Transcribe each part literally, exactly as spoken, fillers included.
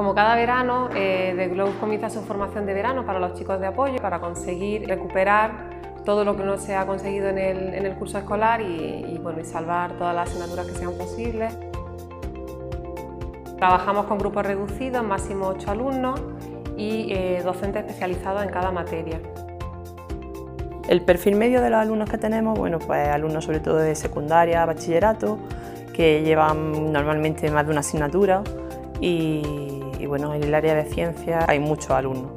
Como cada verano, eh, The Globe comienza su formación de verano para los chicos de apoyo, para conseguir recuperar todo lo que no se ha conseguido en el, en el curso escolar y, y, bueno, y salvar todas las asignaturas que sean posibles. Trabajamos con grupos reducidos, máximo ocho alumnos y eh, docentes especializados en cada materia. El perfil medio de los alumnos que tenemos, bueno, pues alumnos sobre todo de secundaria, bachillerato, que llevan normalmente más de una asignatura y, y bueno, en el área de ciencias hay muchos alumnos.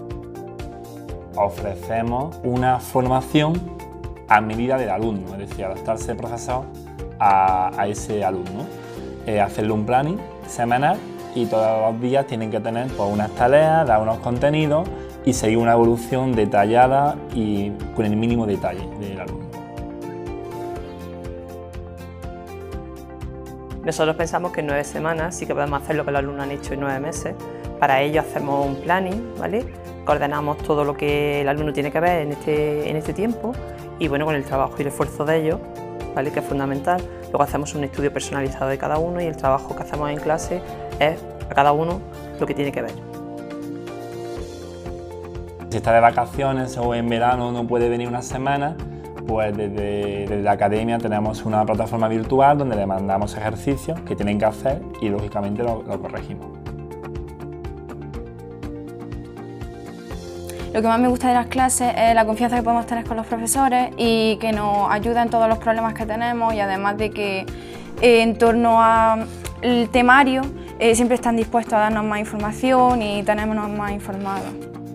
Ofrecemos una formación a medida del alumno, es decir, adaptarse el profesor a, a ese alumno, eh, hacerle un planning semanal y todos los días tienen que tener pues, unas tareas, dar unos contenidos y seguir una evolución detallada y con el mínimo detalle del alumno. Nosotros pensamos que en nueve semanas sí que podemos hacer lo que los alumnos han hecho en nueve meses. Para ello hacemos un planning, ¿vale? Coordinamos todo lo que el alumno tiene que ver en este, en este tiempo y bueno, con el trabajo y el esfuerzo de ellos, ¿vale? Que es fundamental. Luego hacemos un estudio personalizado de cada uno y el trabajo que hacemos en clase es a cada uno lo que tiene que ver. Si está de vacaciones o en verano no puede venir una semana, pues desde, desde la academia tenemos una plataforma virtual donde le mandamos ejercicios que tienen que hacer y lógicamente lo, lo corregimos. Lo que más me gusta de las clases es la confianza que podemos tener con los profesores y que nos ayuda en todos los problemas que tenemos y además de que eh, en torno al temario eh, siempre están dispuestos a darnos más información y tenernos más informados.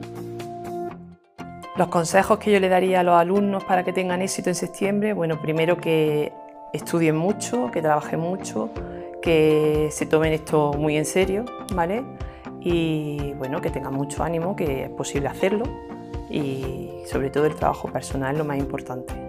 Los consejos que yo le daría a los alumnos para que tengan éxito en septiembre, bueno, primero que estudien mucho, que trabajen mucho, que se tomen esto muy en serio, ¿vale? Y bueno, que tengan mucho ánimo, que es posible hacerlo y sobre todo el trabajo personal es lo más importante.